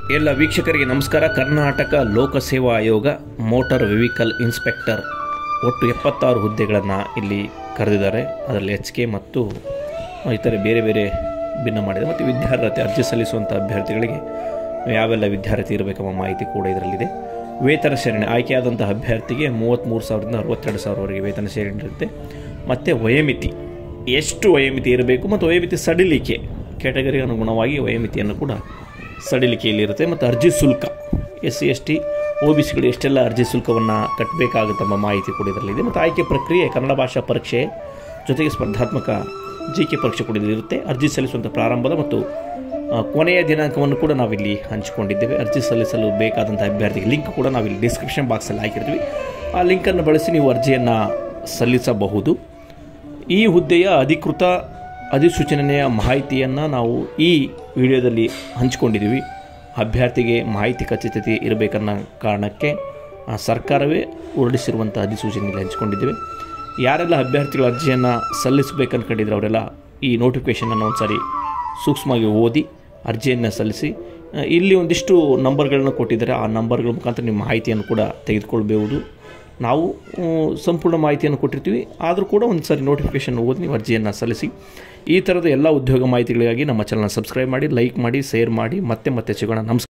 ಎಲ್ಲ ವೀಕ್ಷಕರಿಗೆ ನಮಸ್ಕಾರ. ಕರ್ನಾಟಕ ಲೋಕಸೇವಾ ಆಯೋಗ ಮೋಟಾರ್ ವೆಹಿಕಲ್ ಇನ್ಸ್ಪೆಕ್ಟರ್ ಒಟ್ಟು 76 ಹುದ್ದೆಗಳನ್ನು ಇಲ್ಲಿ ಕರೆದಿದ್ದಾರೆ. ಅದರಲ್ಲಿ HK ಮತ್ತು ಇತರೆ ಬೇರೆ ಬೇರೆ ಭಿನ್ನ ಮಾಡಿದೆ. ಮತ್ತು ವಿದ್ಯಾರ್ಹತೆ ಅರ್ಜಿ ಸಲ್ಲಿಸುವಂಥ ಅಭ್ಯರ್ಥಿಗಳಿಗೆ ಯಾವೆಲ್ಲ ವಿದ್ಯಾರ್ಹತೆ ಇರಬೇಕೆಂಬ ಮಾಹಿತಿ ಕೂಡ ಇದರಲ್ಲಿದೆ. ವೇತನ ಶ್ರೇಣಿ ಆಯ್ಕೆಯಾದಂಥ ಅಭ್ಯರ್ಥಿಗೆ 33,000ರಿಂದ 62,000ವರೆಗೆ ವೇತನ ಶ್ರೇಣಿ ಇರುತ್ತೆ. ಮತ್ತು ವಯೋಮಿತಿ ಎಷ್ಟು ವಯೋಮಿತಿ ಇರಬೇಕು ಮತ್ತು ವಯೋಮಿತಿ ಸಡಿಲಿಕೆ ಕ್ಯಾಟಗರಿಗೆ ಅನುಗುಣವಾಗಿ ವಯೋಮಿತಿಯನ್ನು ಕೂಡ ಸಡಿಲಿಕೆಯಲ್ಲಿರುತ್ತೆ. ಮತ್ತು ಅರ್ಜಿ ಶುಲ್ಕ SC ST OBCಗಳು ಎಷ್ಟೆಲ್ಲ ಅರ್ಜಿ ಶುಲ್ಕವನ್ನು ಕಟ್ಟಬೇಕಾಗುತ್ತಂಬ ಮಾಹಿತಿ ಕೂಡ ಇದರಲ್ಲಿದೆ. ಮತ್ತು ಆಯ್ಕೆ ಪ್ರಕ್ರಿಯೆ ಕನ್ನಡ ಭಾಷಾ ಪರೀಕ್ಷೆ ಜೊತೆಗೆ ಸ್ಪರ್ಧಾತ್ಮಕ GK ಪರೀಕ್ಷೆ ಕೂಡ ಇರುತ್ತೆ. ಅರ್ಜಿ ಸಲ್ಲಿಸುವಂಥ ಪ್ರಾರಂಭದ ಮತ್ತು ಕೊನೆಯ ದಿನಾಂಕವನ್ನು ಕೂಡ ನಾವಿಲ್ಲಿ ಹಂಚಿಕೊಂಡಿದ್ದೇವೆ. ಅರ್ಜಿ ಸಲ್ಲಿಸಲು ಬೇಕಾದಂಥ ಅಭ್ಯರ್ಥಿಗೆ ಲಿಂಕ್ ಕೂಡ ನಾವಿಲ್ಲಿ ಡಿಸ್ಕ್ರಿಪ್ಷನ್ ಬಾಕ್ಸಲ್ಲಿ ಹಾಕಿರ್ತೀವಿ. ಆ ಲಿಂಕನ್ನು ಬಳಸಿ ನೀವು ಅರ್ಜಿಯನ್ನು ಸಲ್ಲಿಸಬಹುದು. ಈ ಹುದ್ದೆಯ ಅಧಿಕೃತ ಅಧಿಸೂಚನೆಯ ಮಾಹಿತಿಯನ್ನು ನಾವು ಈ ವಿಡಿಯೋದಲ್ಲಿ ಹಂಚಿಕೊಂಡಿದ್ದೀವಿ. ಅಭ್ಯರ್ಥಿಗೆ ಮಾಹಿತಿ ಖಚಿತತೆ ಇರಬೇಕನ್ನೋ ಕಾರಣಕ್ಕೆ ಸರ್ಕಾರವೇ ಹೊರಡಿಸಿರುವಂಥ ಅಧಿಸೂಚನೆಯಲ್ಲಿ ಹಂಚಿಕೊಂಡಿದ್ದೇವೆ. ಯಾರೆಲ್ಲ ಅಭ್ಯರ್ಥಿಗಳ ಅರ್ಜಿಯನ್ನು ಸಲ್ಲಿಸಬೇಕಂದ್ಕೊಂಡಿದ್ರೆ ಅವರೆಲ್ಲ ಈ ನೋಟಿಫಿಕೇಷನನ್ನು ಒಂದು ಸಾರಿ ಸೂಕ್ಷ್ಮವಾಗಿ ಓದಿ ಅರ್ಜಿಯನ್ನು ಸಲ್ಲಿಸಿ. ಇಲ್ಲಿ ಒಂದಿಷ್ಟು ನಂಬರ್ಗಳನ್ನು ಕೊಟ್ಟಿದ್ದಾರೆ. ಆ ನಂಬರ್ಗಳ ಮುಖಾಂತರ ನಿಮ್ಮ ಮಾಹಿತಿಯನ್ನು ಕೂಡ ತೆಗೆದುಕೊಳ್ಬಹುದು. ನಾವು ಸಂಪೂರ್ಣ ಮಾಹಿತಿಯನ್ನು ಕೊಟ್ಟಿರ್ತೀವಿ. ಆದರೂ ಕೂಡ ಒಂದು ಸಾರಿ ನೋಟಿಫಿಕೇಷನ್ ಓದಿ ನೀವು ಅರ್ಜಿಯನ್ನು ಸಲ್ಲಿಸಿ. ಈ ಥರದ ಎಲ್ಲ ಉದ್ಯೋಗ ಮಾಹಿತಿಗಳಿಗಾಗಿ ನಮ್ಮ ಚಾನಲ್ನ ಸಬ್ಸ್ಕ್ರೈಬ್ ಮಾಡಿ, ಲೈಕ್ ಮಾಡಿ, ಶೇರ್ ಮಾಡಿ. ಮತ್ತೆ ಸಿಗೋಣ. ನಮಸ್ಕಾರ.